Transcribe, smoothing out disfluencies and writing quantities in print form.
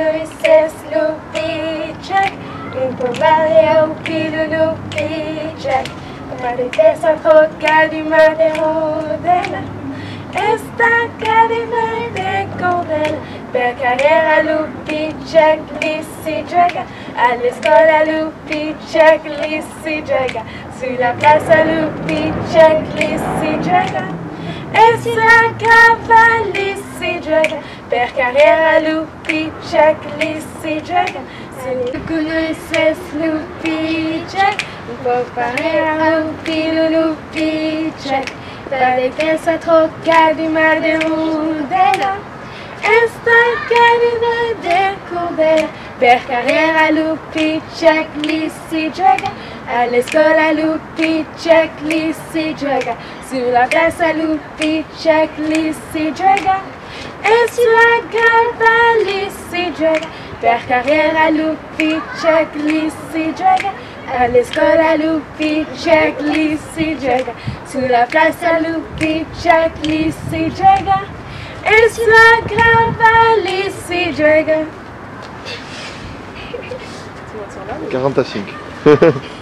Luises Lupicek, Improvaria Upilo Lupicek, Maritesa Trocadima de Rodela, esta cadena de Cordel, per carriera Lupicek, Lissi Drega, all'escola Lupicek, Lissi Drega, sulla piazza Lupicek, Lissi Drega, essa cava Lissi Drega, per carriera Lupicek, Lissi Drega, se conheces Lupicek, por carriera Upilo Lupicek, para essa trocadima de Rodela, esta cadena de Cordel, per carriera Lupicek, Lissi Drega, all'escola Lupicek, Lissi Drega, sulla piazza Lupicek, Lissi Drega, e sulla gamba Lissi Drega, per carriera Lupicek, Lissi Drega, all'escola Lupicek, Lissi Drega, sulla piazza Lupicek, Lissi Drega, e sulla gamba Lissi Drega. 45.